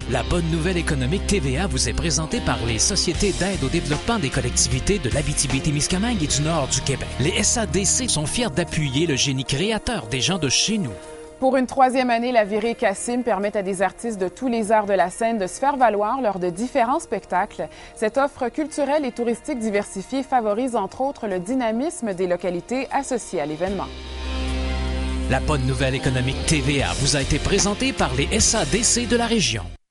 La bonne nouvelle économique TVA vous est présentée par les Sociétés d'aide au développement des collectivités de l'Abitibi-Témiscamingue et du nord du Québec. Les SADC sont fiers d'appuyer le génie créateur des gens de chez nous. Pour une troisième année, la Virée Cassim permet à des artistes de tous les arts de la scène de se faire valoir lors de différents spectacles. Cette offre culturelle et touristique diversifiée favorise entre autres le dynamisme des localités associées à l'événement. La bonne nouvelle économique TVA vous a été présentée par les SADC de la région.